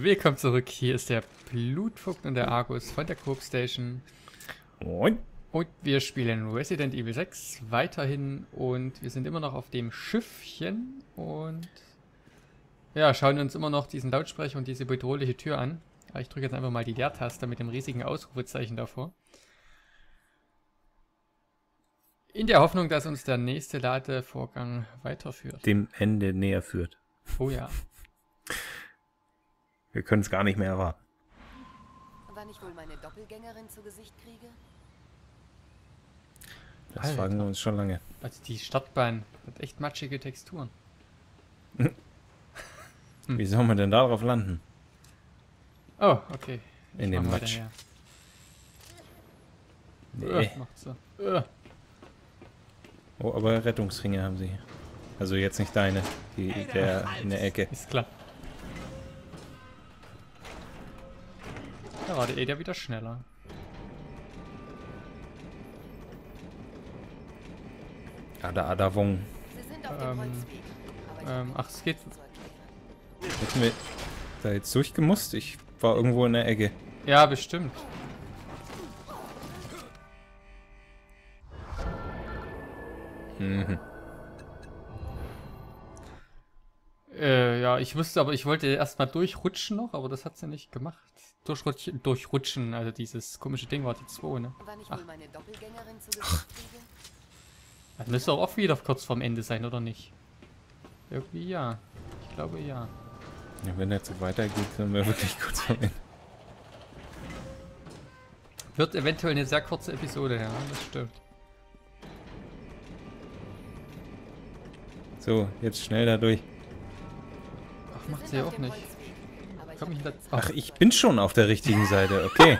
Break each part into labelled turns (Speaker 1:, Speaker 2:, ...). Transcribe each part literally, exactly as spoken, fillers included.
Speaker 1: Willkommen zurück, hier ist der Blutvogt und der Argus von der Coop Station.
Speaker 2: Moin.
Speaker 1: Und wir spielen Resident Evil sechs weiterhin und wir sind immer noch auf dem Schiffchen und ja, schauen uns immer noch diesen Lautsprecher und diese bedrohliche Tür an. Aber ich drücke jetzt einfach mal die Leertaste mit dem riesigen Ausrufezeichen davor. In der Hoffnung, dass uns der nächste Ladevorgang weiterführt.
Speaker 2: Dem Ende näher führt.
Speaker 1: Oh ja.
Speaker 2: Wir können es gar nicht mehr erwarten.
Speaker 3: Wann ich wohl meine Doppelgängerin zu Gesicht kriege?
Speaker 2: Das
Speaker 1: Alter.
Speaker 2: fragen wir uns schon lange.
Speaker 1: Also die Startbahn hat echt matschige Texturen.
Speaker 2: Wie soll man denn darauf landen?
Speaker 1: Oh, okay. Ich
Speaker 2: In dem
Speaker 1: mach mal
Speaker 2: Matsch.
Speaker 1: daher.
Speaker 2: Nee.
Speaker 1: Äh, macht so. Äh.
Speaker 2: Oh, aber Rettungsringe haben sie. Also jetzt nicht deine, die der in der Ecke.
Speaker 1: Ist klar. Da war der Eder wieder schneller.
Speaker 2: Ada Ada Wong.
Speaker 3: Sie sind auf dem
Speaker 1: Ähm,
Speaker 3: Holzweg. Aber ich
Speaker 1: ähm,
Speaker 3: hab
Speaker 1: ach, es geht.
Speaker 3: nichts zu erklären.
Speaker 2: Hätten wir da jetzt durchgemusst? Ich war irgendwo in der Ecke.
Speaker 1: Ja, bestimmt.
Speaker 2: Mhm.
Speaker 1: Äh, ja, ich wusste, aber ich wollte erstmal durchrutschen noch, aber das hat sie nicht gemacht. Durchrutschen, durchrutschen, also dieses komische Ding war die zwei, ne?
Speaker 3: Wann ich
Speaker 1: Ach.
Speaker 3: wohl meine Doppelgängerin zu Gesicht kriege?
Speaker 1: Das müsste auch, auch wieder kurz vorm Ende sein, oder nicht? Irgendwie ja. Ich glaube ja.
Speaker 2: Ja, wenn das so weitergeht, dann wir wirklich kurz vor Ende.
Speaker 1: Wird eventuell eine sehr kurze Episode, ja, das stimmt.
Speaker 2: So, jetzt schnell da durch.
Speaker 1: Ach,
Speaker 3: Sie
Speaker 1: macht
Speaker 3: sind
Speaker 1: sie
Speaker 3: auf
Speaker 1: auch
Speaker 3: dem
Speaker 1: nicht.
Speaker 3: Holzweg. Aber ich
Speaker 1: Komm
Speaker 3: hab
Speaker 1: ich da.
Speaker 3: nichts zu
Speaker 2: Ach,
Speaker 3: erklären.
Speaker 2: ich bin schon auf der richtigen Seite, okay.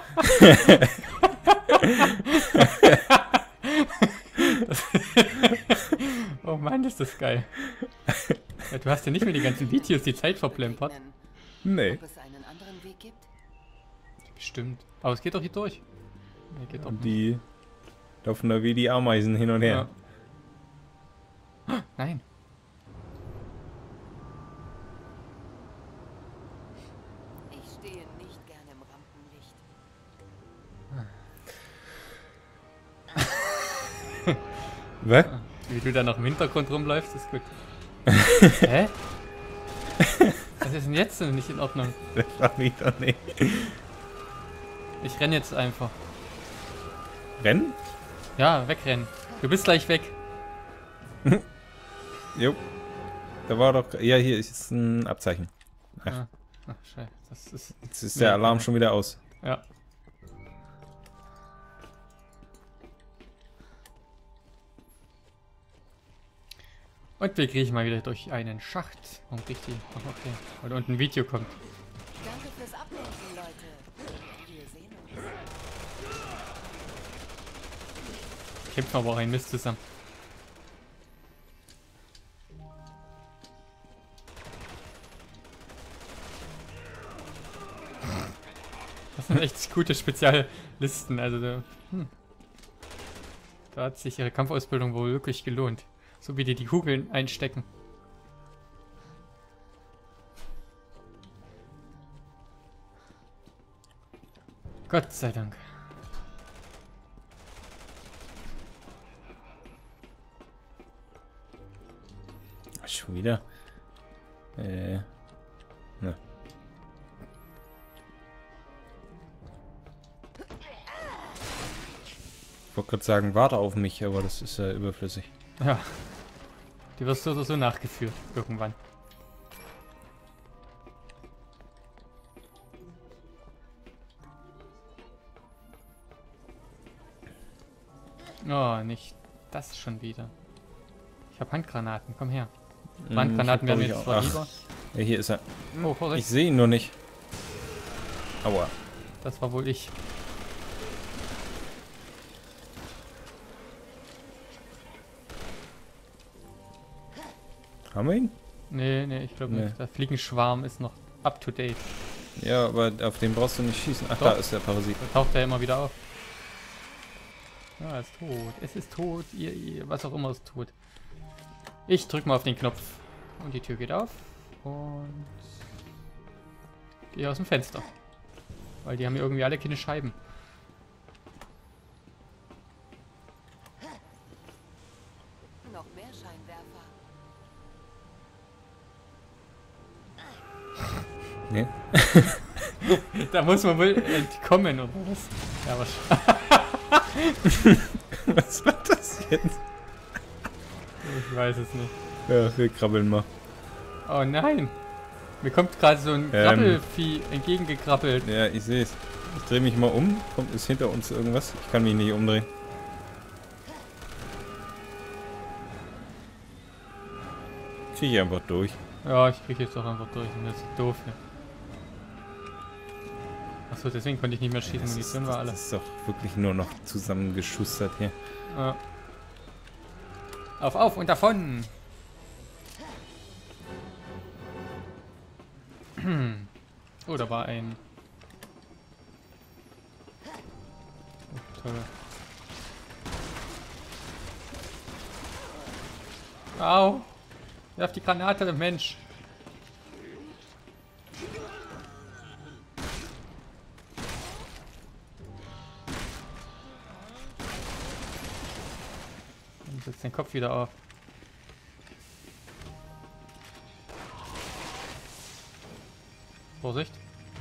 Speaker 1: Oh Mann, ist das geil. Ja, du hast ja nicht mehr die ganzen Videos, die Zeit verplempert.
Speaker 2: Nee.
Speaker 3: Ob es einen anderen Weg gibt?
Speaker 1: Bestimmt. Aber es geht doch hier durch. Nee, geht doch
Speaker 2: Und
Speaker 1: nicht.
Speaker 2: die laufen da wie die Ameisen hin und her.
Speaker 1: Ja. Nein.
Speaker 3: Ich stehe nicht gerne im Rampenlicht.
Speaker 2: Was?
Speaker 1: Wie du da noch im Hintergrund rumläufst, ist gut. Hä? Was ist denn jetzt denn nicht in Ordnung?
Speaker 2: Das war ich doch nicht.
Speaker 1: Ich renn jetzt einfach.
Speaker 2: Rennen?
Speaker 1: Ja, wegrennen. Du bist gleich weg.
Speaker 2: Jo. Da war doch. Ja, hier ist ein Abzeichen. Ach.
Speaker 1: Ah. Ach, scheiße. Das ist.
Speaker 2: Jetzt ist der Alarm schon wieder aus.
Speaker 1: Ja. Und wir kriechen mal wieder durch einen Schacht. Und richtig. Ach, okay. Weil unten ein Video kommt.
Speaker 3: Danke fürs Ablenken, Leute. Wir sehen uns.
Speaker 1: Kämpfen aber auch ein Mist zusammen. Das sind echt gute Speziallisten. Also da, hm. Da hat sich ihre Kampfausbildung wohl wirklich gelohnt. So wie die die Kugeln einstecken. Gott sei Dank.
Speaker 2: Schon wieder. Äh. Ne. Ich wollte gerade sagen, warte auf mich, aber das ist ja überflüssig.
Speaker 1: Ja. Die wirst so oder so nachgeführt. Irgendwann. Oh, nicht das schon wieder. Ich habe Handgranaten. Komm her.
Speaker 2: Mm,
Speaker 1: Handgranaten
Speaker 2: ich
Speaker 1: wären
Speaker 2: glaub,
Speaker 1: mir
Speaker 2: ich
Speaker 1: zwar
Speaker 2: auch.
Speaker 1: lieber.
Speaker 2: Ach, ja, hier ist er.
Speaker 1: Oh,
Speaker 2: Ich
Speaker 1: Vorsicht.
Speaker 2: sehe ihn nur nicht. Aua.
Speaker 1: Das war wohl ich.
Speaker 2: Haben wir ihn?
Speaker 1: Nee, nee, ich glaube
Speaker 2: Nee.
Speaker 1: nicht. Der Fliegenschwarm ist noch up to date.
Speaker 2: Ja, aber auf den brauchst du nicht schießen. Ach,
Speaker 1: Doch.
Speaker 2: da ist der Parasit.
Speaker 1: Da taucht er immer wieder auf. Ja, er ist tot. Es ist tot. Ihr, ihr, was auch immer ist tot. Ich drück mal auf den Knopf. Und die Tür geht auf. Und gehe aus dem Fenster. Weil die haben ja irgendwie alle keine Scheiben.
Speaker 3: Noch mehr Scheinwerfer.
Speaker 2: Ne?
Speaker 1: Da muss man wohl entkommen, oder was? Ja, was?
Speaker 2: Was war das jetzt?
Speaker 1: Ich weiß es nicht.
Speaker 2: Ja, wir krabbeln mal.
Speaker 1: Oh nein! Mir kommt gerade so ein
Speaker 2: Ähm.
Speaker 1: Krabbelvieh entgegengekrabbelt.
Speaker 2: Ja, ich sehe es. Ich drehe mich mal um. Kommt, ist hinter uns irgendwas? Ich kann mich nicht umdrehen. Kriege ich einfach durch.
Speaker 1: Ja, ich krieg jetzt doch einfach durch. Das ist doof hier. Achso, deswegen konnte ich nicht mehr schießen.
Speaker 2: Das ist,
Speaker 1: Munition war alle.
Speaker 2: das ist doch wirklich nur noch zusammengeschustert hier.
Speaker 1: Ja. Auf, auf und davon! Oh, da war ein... Oh, toll. Au! Werf die Granate, Mensch! Und setzt den Kopf wieder auf. Vorsicht!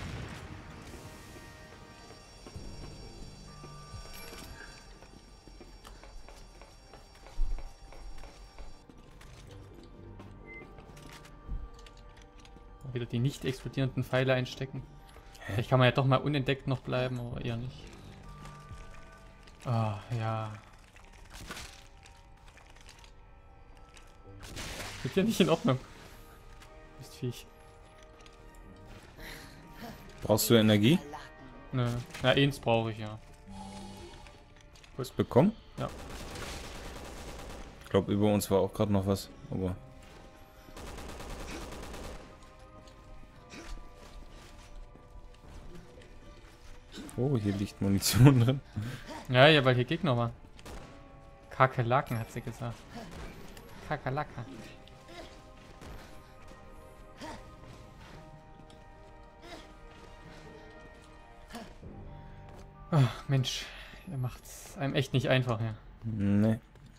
Speaker 1: Wieder die nicht explodierenden Pfeile einstecken. Vielleicht kann man ja doch mal unentdeckt noch bleiben, aber eher nicht. Ah, ja. Wird ja nicht in Ordnung. Ist Viech.
Speaker 2: Brauchst du Energie?
Speaker 1: Nö. Na, eins brauche ich ja.
Speaker 2: Was bekommen?
Speaker 1: Ja.
Speaker 2: Ich glaube, über uns war auch gerade noch was. Aber oh, hier liegt Munition drin.
Speaker 1: Ja, ja, weil hier Gegner waren. Kakerlaken, hat sie gesagt. Kakerlaka. Ach, Mensch, ihr macht's einem echt nicht einfach, ja.
Speaker 2: Nee.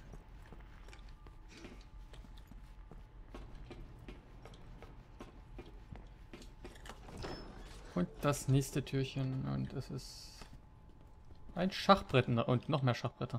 Speaker 1: Und das nächste Türchen und es ist ein Schachbrett und noch mehr Schachbretter.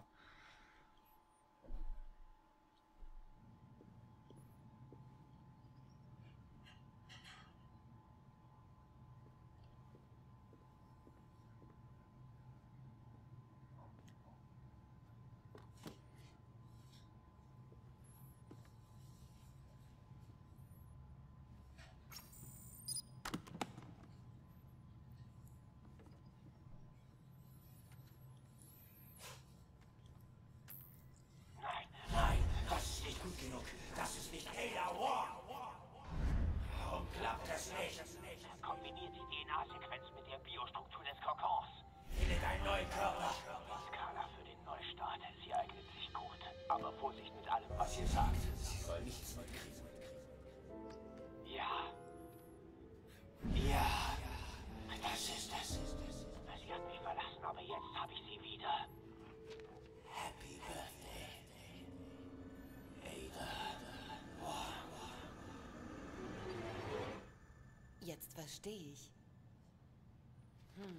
Speaker 4: Kombiniert die D N A-Sequenz mit der Biostruktur des Kokons. Findet einen neuen Körper. Die Skala für den Neustart. Sie eignet sich gut. Aber Vorsicht mit allem, was ihr sagt. Sie soll nichts mitkriegen. Ja. Ja. Das ist es. Sie hat mich verlassen, aber jetzt habe ich sie wieder. Happy Birthday. Ada.
Speaker 3: Jetzt verstehe ich. Hm.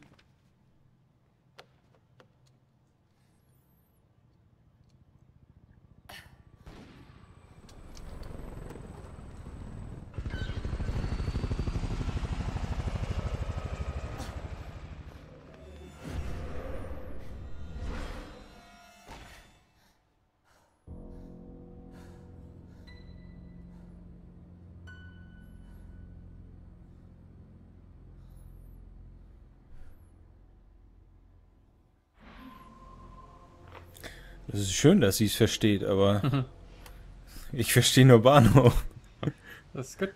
Speaker 2: Es ist schön, dass sie es versteht, aber ich verstehe nur Bahnhof.
Speaker 1: Das ist gut.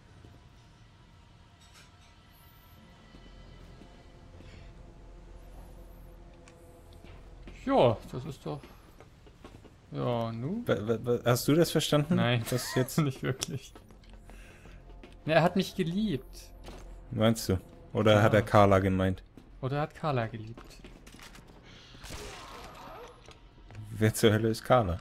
Speaker 1: Ja, das ist doch... Ja, nu?
Speaker 2: Hast du das verstanden?
Speaker 1: Nein,
Speaker 2: Das jetzt
Speaker 1: nicht wirklich. Ja, er hat mich geliebt.
Speaker 2: meinst du? Oder
Speaker 1: Ja.
Speaker 2: hat er Carla gemeint?
Speaker 1: Oder er hat Carla geliebt.
Speaker 2: Wer zur Hölle ist Carla?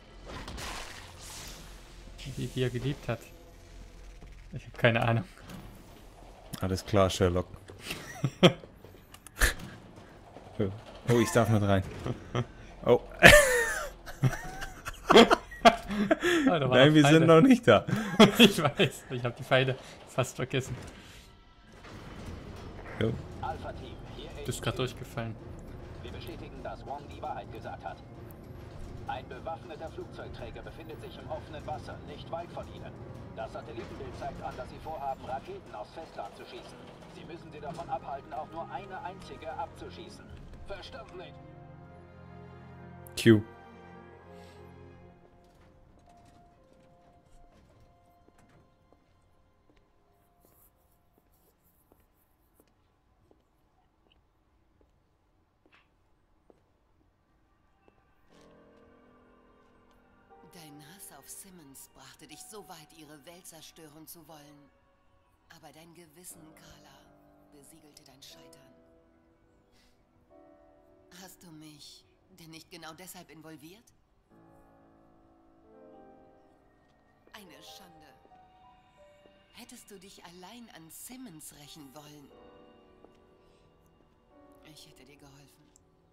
Speaker 1: Die, die er geliebt hat. Ich habe keine Ahnung.
Speaker 2: Alles klar, Sherlock. Oh, ich darf mit rein. Oh.
Speaker 1: Ah, da war
Speaker 2: Nein,
Speaker 1: noch
Speaker 2: wir
Speaker 1: Pfeile.
Speaker 2: sind noch nicht da.
Speaker 1: Ich weiß, ich habe die Pfeile fast vergessen.
Speaker 2: Jo.
Speaker 4: Alpha-Team, hier
Speaker 1: Du bist gerade durchgefallen.
Speaker 4: Wir bestätigen, dass Wong die Wahrheit gesagt hat. Ein bewaffneter Flugzeugträger befindet sich im offenen Wasser, nicht weit von Ihnen. Das Satellitenbild zeigt an, dass Sie vorhaben, Raketen aufs Festland zu schießen. Sie müssen Sie davon abhalten, auch nur eine einzige abzuschießen. Verstanden?
Speaker 2: Q.
Speaker 3: Dein Hass auf Simmons brachte dich so weit, ihre Welt zerstören zu wollen. Aber dein Gewissen, Carla, besiegelte dein Scheitern. Hast du mich denn nicht genau deshalb involviert? Eine Schande. Hättest du dich allein an Simmons rächen wollen? Ich hätte dir geholfen.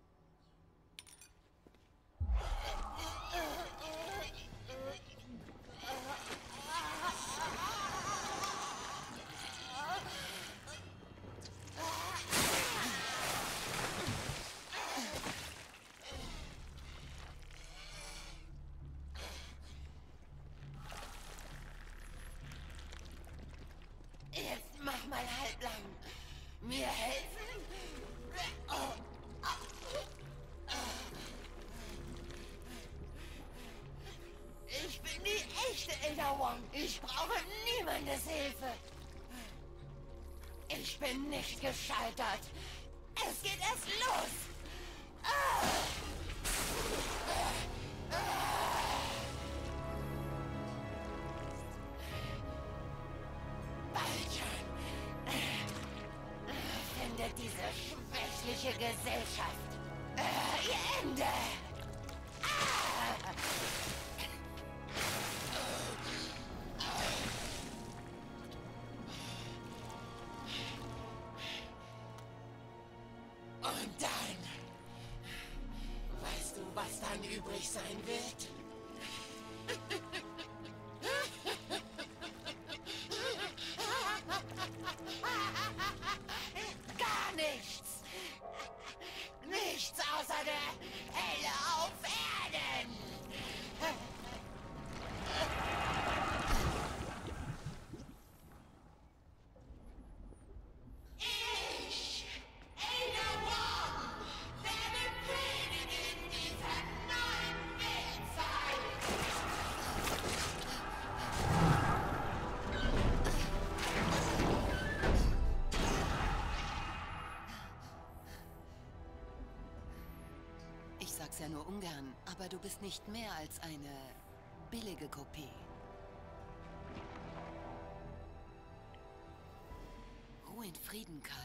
Speaker 3: Jetzt mach mal halblang. Mir helfen? Ich bin die echte Ada Wong. Ich brauche niemandes Hilfe. Ich bin nicht gescheitert. Es geht erst los. Findet diese schwächliche Gesellschaft äh, ihr Ende. Und dann, weißt du, was dann übrig sein wird? Gar nichts. Nichts außer der Hölle auf Erden. Ich, Ada Wong, werde Königin dieser neuen Welt sein. Ich sag's ja nur ungern, aber du bist nicht mehr als eine billige Kopie. Ruhe in Frieden, Carla.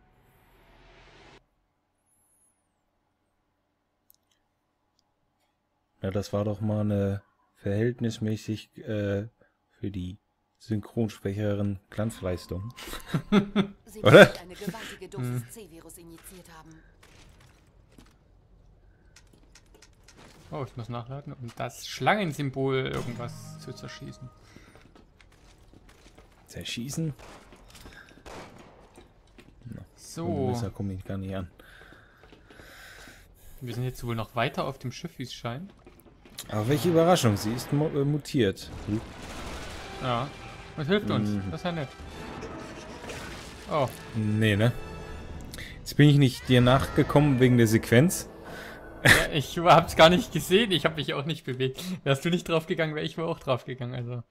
Speaker 2: Ja, das war doch mal eine verhältnismäßig äh, für die Synchronsprecherin Glanzleistung.
Speaker 3: Sie
Speaker 2: Oder?
Speaker 3: wird eine gewaltige Dosis C-Virus injiziert haben.
Speaker 1: Oh, ich muss nachladen, um das Schlangensymbol irgendwas zu zerschießen.
Speaker 2: Zerschießen?
Speaker 1: So,
Speaker 2: Besser komme ich gar nicht an.
Speaker 1: wir sind jetzt wohl noch weiter auf dem Schiff, wie es scheint.
Speaker 2: Aber welche Überraschung, sie ist mu äh, mutiert. Hm?
Speaker 1: Ja, und hilft uns.
Speaker 2: Mhm.
Speaker 1: Das ist ja nett. Oh,
Speaker 2: Nee, ne? Jetzt bin ich nicht dir nachgekommen wegen der Sequenz.
Speaker 1: ja, ich hab's gar nicht gesehen. Ich habe mich auch nicht bewegt. Wärst du nicht draufgegangen, wäre ich wohl auch draufgegangen. Also.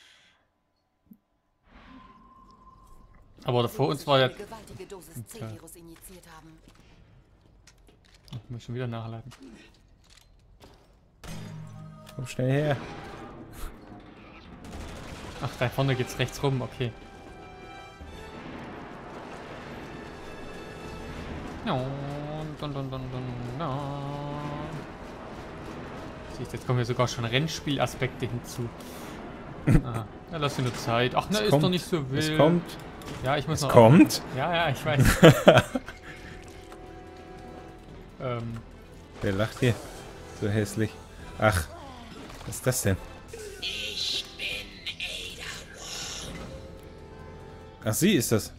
Speaker 1: Aber vor uns war ja...
Speaker 3: Eine gewaltige Dosis C-Virus injiziert haben.
Speaker 1: Oh, ich muss schon wieder nachladen.
Speaker 2: Komm schnell her.
Speaker 1: Ach, da vorne geht's rechts rum, okay. Ja, dun, dun, dun, dun, dun. Siehst, jetzt kommen hier sogar schon Rennspielaspekte hinzu. Ah, ja, lass dir nur Zeit. Ach, na,
Speaker 2: Es
Speaker 1: ist
Speaker 2: kommt,
Speaker 1: doch nicht so wild.
Speaker 2: Es kommt.
Speaker 1: Ja, ich muss
Speaker 2: Es
Speaker 1: noch.
Speaker 2: kommt.
Speaker 1: Ja, ja, ich weiß. ähm,
Speaker 2: Wer lacht hier? So hässlich. Ach, was ist das denn? Ach, sie ist das.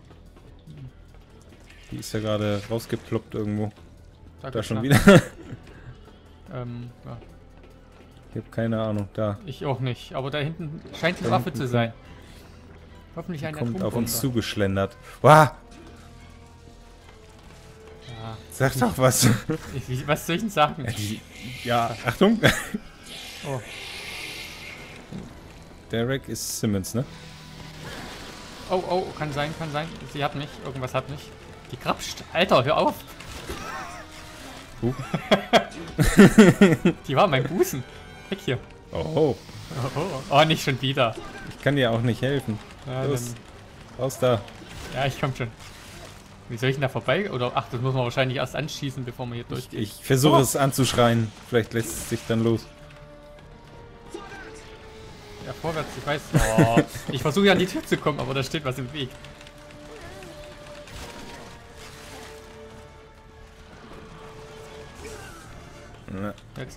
Speaker 2: Die ist ja gerade rausgeploppt irgendwo.
Speaker 1: sag
Speaker 2: Da
Speaker 1: ich
Speaker 2: schon
Speaker 1: mal.
Speaker 2: wieder.
Speaker 1: Ähm, ja.
Speaker 2: Ich habe keine Ahnung. Da.
Speaker 1: Ich auch nicht, aber da hinten scheint die
Speaker 2: Da
Speaker 1: Waffe
Speaker 2: hinten
Speaker 1: zu sein. Hoffentlich ein
Speaker 2: Kommt auf uns
Speaker 1: Atombomber.
Speaker 2: zugeschlendert. Wow,
Speaker 1: Ja.
Speaker 2: sag doch was.
Speaker 1: Ich, wie- was soll ich denn sagen?
Speaker 2: Ja, Achtung.
Speaker 1: Oh.
Speaker 2: Derek ist Simmons, ne?
Speaker 1: oh, oh, kann sein, kann sein. Sie hat mich, irgendwas hat mich. Die krapscht. Alter, hör auf.
Speaker 2: Huh.
Speaker 1: Die war mein Busen. Weg hier.
Speaker 2: Oh,
Speaker 1: Oh, oh, oh, nicht schon wieder.
Speaker 2: ich kann dir auch nicht helfen.
Speaker 1: Ja,
Speaker 2: Los,
Speaker 1: dann,
Speaker 2: raus da.
Speaker 1: ja ich komm schon. Wie soll ich denn da vorbei? Oder, ach, das muss man wahrscheinlich erst anschießen, bevor man hier
Speaker 2: Ich,
Speaker 1: durchgeht.
Speaker 2: ich versuche
Speaker 1: Oh.
Speaker 2: es anzuschreien. Vielleicht lässt es sich dann los.
Speaker 1: Ja, vorwärts, ich weiß. Oh, ich versuche ja an die Tür zu kommen, aber da steht was im Weg.
Speaker 2: Na,
Speaker 1: Jetzt.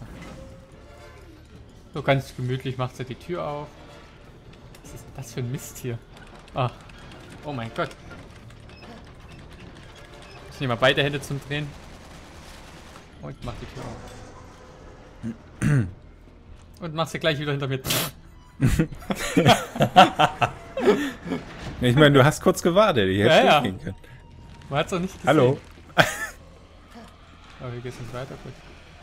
Speaker 1: So ganz gemütlich macht sie die Tür auf. Was ist denn das für ein Mist hier? Ah. Oh mein Gott. Ich nehme mal beide Hände zum Drehen. Und mach die Tür auf. Und mach sie gleich wieder hinter mir.
Speaker 2: Ich meine, du hast kurz gewartet. Ich hätte
Speaker 1: Ja, ja.
Speaker 2: gehen können.
Speaker 1: Man hat's doch nicht gesehen.
Speaker 2: Hallo.
Speaker 1: Aber hier geht's nicht weiter. Gut.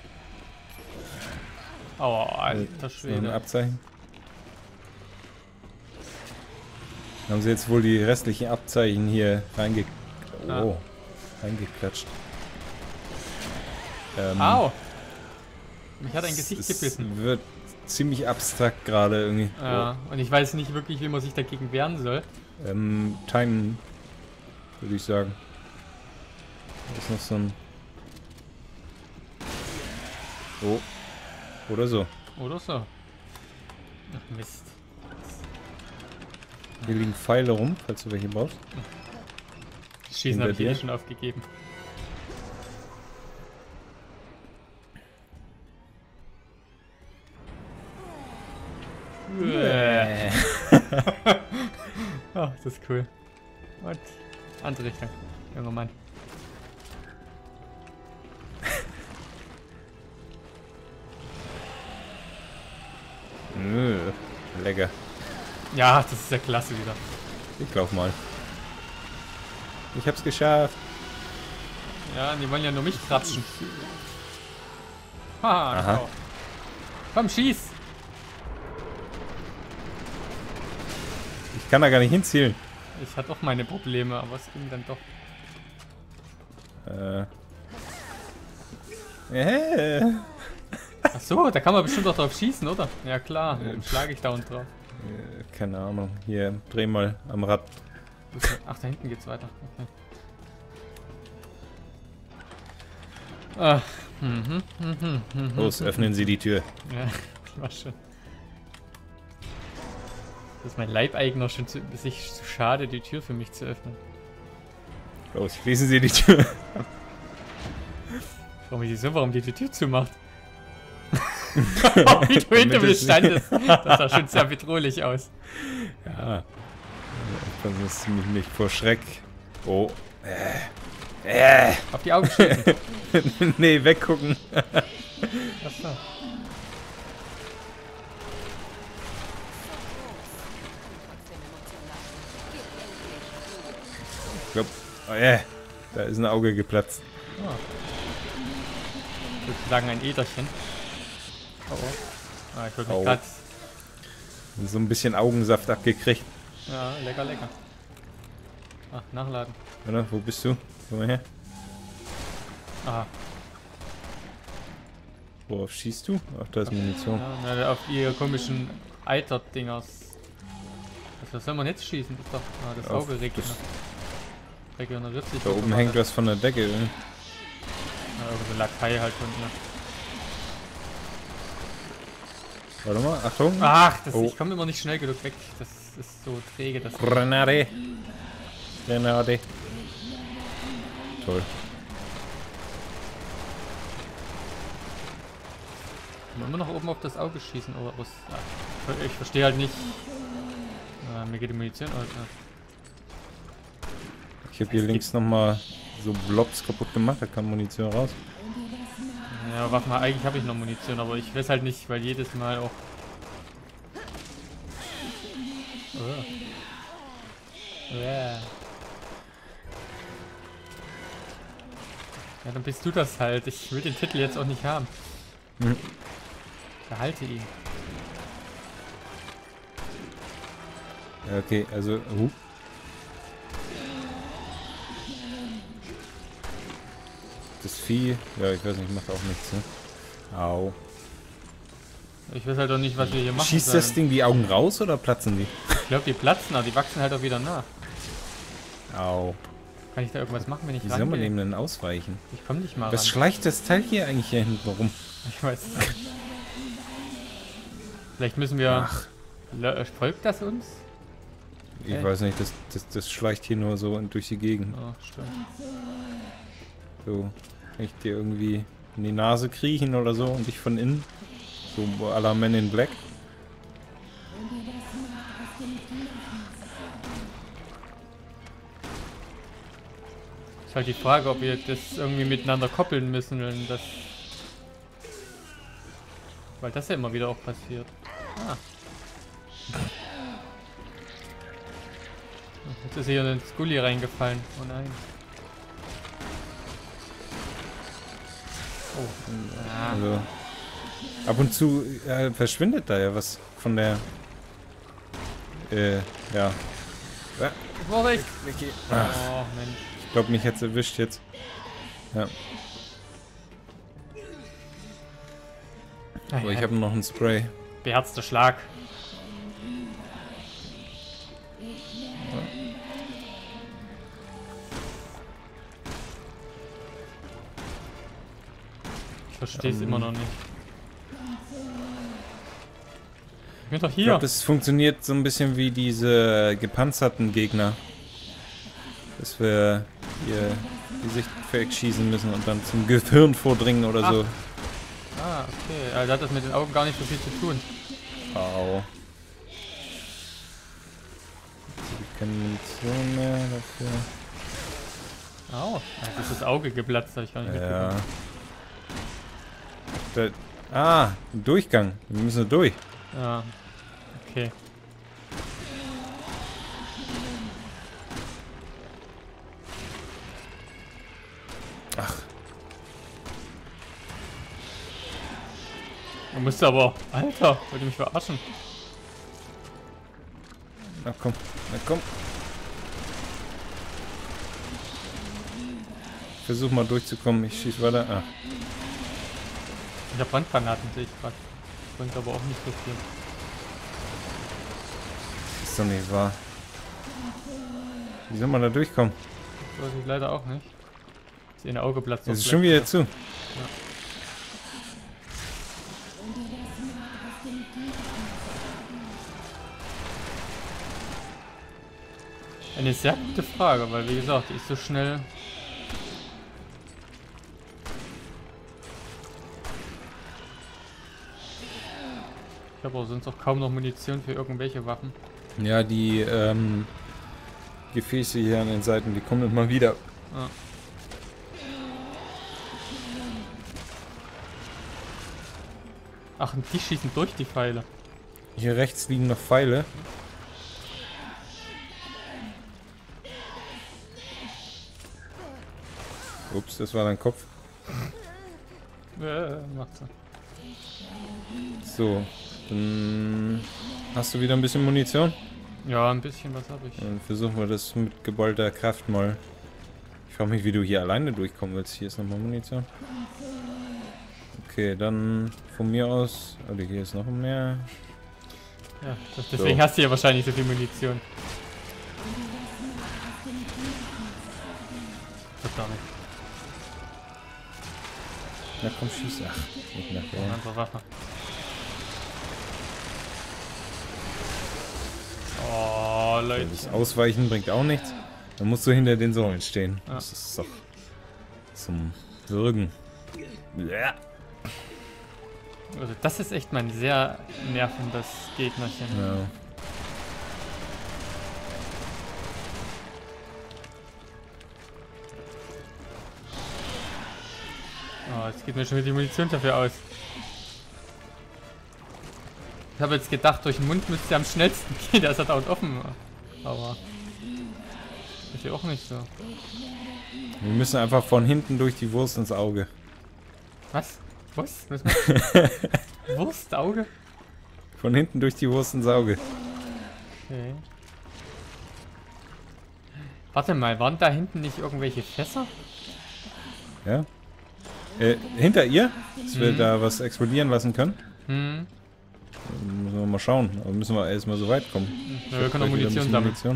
Speaker 1: Oh, alter
Speaker 2: So ein
Speaker 1: Schwede.
Speaker 2: Abzeichen. Haben sie jetzt wohl die restlichen Abzeichen hier reinge
Speaker 1: Ah.
Speaker 2: oh, reingeklatscht. Ähm,
Speaker 1: Au! Mich hat ein
Speaker 2: es-
Speaker 1: Gesicht
Speaker 2: es
Speaker 1: gebissen.
Speaker 2: wird ziemlich abstrakt gerade irgendwie.
Speaker 1: Ja, und ich weiß nicht wirklich, wie man sich dagegen wehren soll.
Speaker 2: Oh. Ähm, Time, würde ich sagen. Da ist noch so ein... Oh. Oder so.
Speaker 1: Oder so. Ach Mist.
Speaker 2: Hier liegen Pfeile rum, falls du welche brauchst.
Speaker 1: Das Schießen
Speaker 2: Hinter
Speaker 1: habe ich eh
Speaker 2: dir?
Speaker 1: schon aufgegeben. Äh. Ach, das ist cool. Und andere Richtung, junger Mann.
Speaker 2: Nö, lecker.
Speaker 1: Ja, das ist ja klasse wieder.
Speaker 2: Ich lauf mal. Ich hab's geschafft.
Speaker 1: Ja, die wollen ja nur mich krapschen. Haha,
Speaker 2: Aha.
Speaker 1: genau. Komm, schieß!
Speaker 2: Ich kann da gar nicht hinzielen.
Speaker 1: Ich hatte auch meine Probleme, aber es ging dann doch.
Speaker 2: Äh. Äh.
Speaker 1: Ach so, da kann man bestimmt auch drauf schießen, oder? Ja klar, warum schlage ich da unten drauf?
Speaker 2: Keine Ahnung. Hier, dreh mal am Rad.
Speaker 1: Ach, da hinten geht's weiter. Okay. Ach, mhm, mhm, mhm.
Speaker 2: Los, öffnen Sie die Tür.
Speaker 1: Ja, war schon. Das ist mein Leibeigner schon zu, sich zu schade, die Tür für mich zu öffnen.
Speaker 2: Los, schließen Sie die Tür.
Speaker 1: Warum ich so, warum die die Tür zumacht? Wie du hinter mir standest. Das sah schon sehr bedrohlich aus.
Speaker 2: Ja. Das ist mich nicht vor Schreck. Oh. Äh. Äh.
Speaker 1: Auf die Augen schießen.
Speaker 2: Nee, weggucken.
Speaker 1: Achso.
Speaker 2: Ich glaub. Oh, äh. Da ist ein Auge geplatzt.
Speaker 1: Oh. Sozusagen ein Äderchen. Oh oh. Ah, ich wollte mich
Speaker 2: Au.
Speaker 1: grad.
Speaker 2: So ein bisschen Augensaft abgekriegt.
Speaker 1: Ja, lecker, lecker. Ach, nachladen.
Speaker 2: Oder? Wo bist du? Komm mal her.
Speaker 1: Aha.
Speaker 2: Worauf schießt du? Ach, da ist Munition.
Speaker 1: Ja, na, auf die komischen Eiter-Dingers. Was soll man jetzt schießen? Das ist doch. Ah, das
Speaker 2: Auf
Speaker 1: Auge regt
Speaker 2: das-
Speaker 1: noch. Regeneriert sich.
Speaker 2: Da oben hängt was von der Decke. Ne?
Speaker 1: Ja, irgend so Lakai halt unten. Ne?
Speaker 2: Warte mal, Achtung.
Speaker 1: Ach, das,
Speaker 2: Oh.
Speaker 1: ich komme immer nicht schnell genug weg. Das ist so träge. Das
Speaker 2: Grenade. Grenade. Toll.
Speaker 1: kann man immer noch oben auf das Auge schießen. Oder was? Ja, ich verstehe halt nicht. Äh, mir geht die Munition aus.
Speaker 2: Ich habe hier links nochmal so Blobs kaputt gemacht, da kam Munition raus.
Speaker 1: Ja, warte mal, eigentlich habe ich noch Munition, aber ich weiß halt nicht, weil jedes Mal auch... Oh. Yeah. Ja, dann bist du das halt. Ich will den Titel jetzt auch nicht haben.
Speaker 2: Hm.
Speaker 1: Behalte ihn.
Speaker 2: Ja, okay, also... Uh. Das Vieh, ja, ich weiß nicht, macht auch nichts, ne? Au.
Speaker 1: Ich weiß halt auch nicht, was wir hier machen
Speaker 2: Schießt
Speaker 1: sollen.
Speaker 2: das Ding die Augen raus oder platzen die?
Speaker 1: Ich glaube, die platzen, aber die wachsen halt auch wieder nach.
Speaker 2: Au.
Speaker 1: Kann ich da irgendwas machen, wenn ich
Speaker 2: Wie soll man
Speaker 1: rangehe?
Speaker 2: dem denn ausweichen?
Speaker 1: Ich komme nicht mal
Speaker 2: Was
Speaker 1: ran.
Speaker 2: schleicht das Teil hier eigentlich hier hinten rum?
Speaker 1: Ich weiß es nicht. Vielleicht müssen wir...
Speaker 2: Ach,
Speaker 1: Lö- Folgt das uns?
Speaker 2: ich
Speaker 1: Okay.
Speaker 2: weiß nicht, das, das, das schleicht hier nur so durch die Gegend.
Speaker 1: Oh, stimmt.
Speaker 2: So, kann ich dir irgendwie in die Nase kriechen oder so und dich von innen? So à la Men in Black?
Speaker 1: Ist halt die Frage, ob wir das irgendwie miteinander koppeln müssen, wenn das... Weil das ja immer wieder auch passiert. Ah. Jetzt ist hier ein Scully reingefallen. Oh nein. Oh. Ah.
Speaker 2: Also, ab und zu äh, verschwindet da ja was von der... Äh, ja. Ah,
Speaker 1: Vorsicht!
Speaker 2: Mickey. Ach,
Speaker 1: Oh Mensch.
Speaker 2: ich glaube, mich hat's erwischt jetzt. Ja, aber ich habe noch ein Spray.
Speaker 1: Beherzter Schlag. Ich verstehe es
Speaker 2: Ähm.
Speaker 1: immer noch nicht. Ich bin doch
Speaker 2: Ich
Speaker 1: hier.
Speaker 2: glaube, das funktioniert so ein bisschen wie diese gepanzerten Gegner. Dass wir hier die Sicht wegschießen müssen und dann zum Gehirn vordringen oder so.
Speaker 1: Ah, okay. Also hat das mit den Augen gar nicht so viel zu tun.
Speaker 2: Au. Jetzt habe ich keine Munition mehr dafür.
Speaker 1: Au. Oh, das ist das Auge geplatzt, habe ich gar nicht
Speaker 2: Ja.
Speaker 1: mitbekommen.
Speaker 2: Da, ah, ein Durchgang. Wir müssen durch.
Speaker 1: Ja. Okay.
Speaker 2: Ach,
Speaker 1: Du musst aber... Alter, wollt ihr mich verarschen?
Speaker 2: na komm, na komm. Ich versuch mal durchzukommen. Ich schieß weiter. Ah.
Speaker 1: Ich hab Brandgranaten, sehe ich gerade. Bringt aber auch nicht so viel.
Speaker 2: Ist doch nicht wahr. Wie soll man da durchkommen?
Speaker 1: Das weiß ich leider auch nicht. Das eine Auge platzt.
Speaker 2: Es
Speaker 1: auf
Speaker 2: ist schon wieder zu.
Speaker 1: Eine sehr gute Frage, weil wie gesagt, die ist so schnell. Ich habe auch sonst auch kaum noch Munition für irgendwelche Waffen.
Speaker 2: Ja, die ähm, Gefäße hier an den Seiten, die kommen immer wieder.
Speaker 1: Ah. Ach, und die schießen durch die Pfeile.
Speaker 2: Hier rechts liegen noch Pfeile. Ups, das war dein Kopf.
Speaker 1: Äh, macht so.
Speaker 2: So, dann hast du wieder ein bisschen Munition.
Speaker 1: Ja, ein bisschen was habe ich.
Speaker 2: Dann versuchen wir das mit geballter Kraft mal. Ich frage mich, wie du hier alleine durchkommen willst. Hier ist nochmal Munition. Okay, dann von mir aus. Oder hier ist noch mehr.
Speaker 1: Ja, das, deswegen
Speaker 2: So.
Speaker 1: hast du ja wahrscheinlich so viel Munition. Wird gar nicht.
Speaker 2: Na komm, schieß. Ach, nicht nach
Speaker 1: Eine andere Waffe. Oh, Leute.
Speaker 2: Das Ausweichen bringt auch nichts. Dann musst du hinter den Säulen stehen.
Speaker 1: Ja.
Speaker 2: Das ist doch zum Würgen. Ja.
Speaker 1: Also das ist echt mein sehr nervendes Gegnerchen.
Speaker 2: Ja.
Speaker 1: Oh, jetzt geht mir schon wieder die Munition dafür aus. Ich habe jetzt gedacht, durch den Mund müsste er am schnellsten gehen. Der ist ja dauernd offen. Aber ist ja auch nicht so.
Speaker 2: Wir müssen einfach von hinten durch die Wurst ins Auge.
Speaker 1: Was? Was? Was Wurstauge?
Speaker 2: Von hinten durch die Wurst ins Auge.
Speaker 1: Okay. Warte mal, waren da hinten nicht irgendwelche Fässer?
Speaker 2: Ja. Äh, hinter ihr? Dass wir
Speaker 1: Mhm.
Speaker 2: da was explodieren lassen können?
Speaker 1: Hm.
Speaker 2: Müssen wir mal schauen. Aber müssen wir erstmal so weit kommen.
Speaker 1: Ja, wir können auch
Speaker 2: Vielleicht wieder ein
Speaker 1: Munition
Speaker 2: bisschen
Speaker 1: sammeln.
Speaker 2: Munition.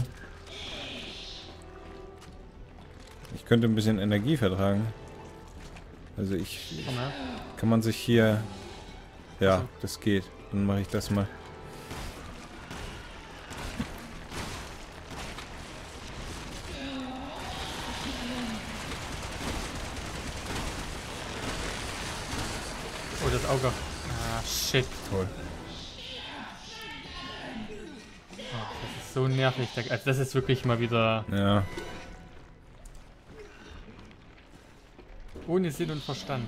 Speaker 2: Ich könnte ein bisschen Energie vertragen. Also ich...
Speaker 1: Komm her.
Speaker 2: Kann man sich hier... Ja,
Speaker 1: Also.
Speaker 2: das geht. Dann mache ich das mal.
Speaker 1: Oh, das Auge. Ah, shit.
Speaker 2: Toll.
Speaker 1: Oh, das ist so nervig. Also das ist wirklich mal wieder
Speaker 2: Ja.
Speaker 1: ohne Sinn und Verstand.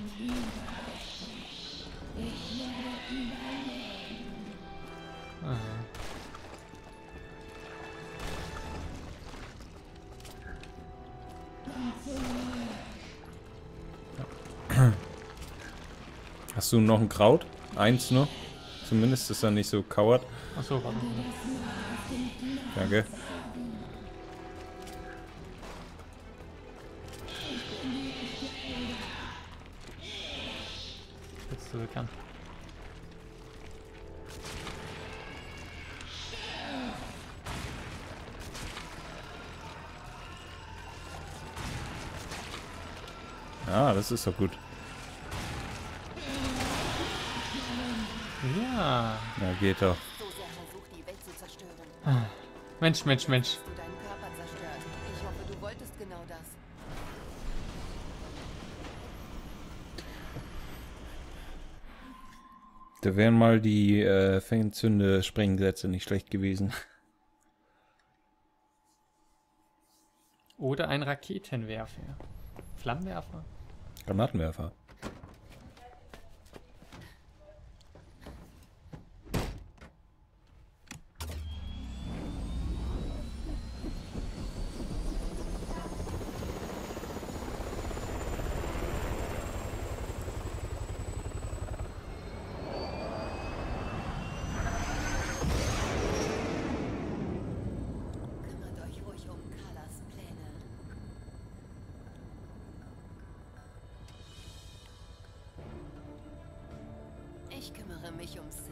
Speaker 1: Ah.
Speaker 2: Hast du noch ein Kraut? Eins nur? Zumindest ist er nicht so kauert.
Speaker 1: Achso, warte.
Speaker 2: Danke.
Speaker 1: Jetzt so kann.
Speaker 2: Ah, das ist doch gut.
Speaker 1: Ja.
Speaker 2: Ja, geht doch.
Speaker 3: So sehr versucht, die Welt zu zerstören.
Speaker 1: Mensch, Mensch, Mensch.
Speaker 3: Hast du deinen Körper zerstört? Ich hoffe, du wolltest genau das.
Speaker 2: Da wären mal die äh, Fangenzünde-Sprengsätze nicht schlecht gewesen.
Speaker 1: Oder ein Raketenwerfer. Flammenwerfer?
Speaker 2: Granatenwerfer.
Speaker 3: Kümmert euch ruhig um Carlas Pläne. Ich kümmere mich um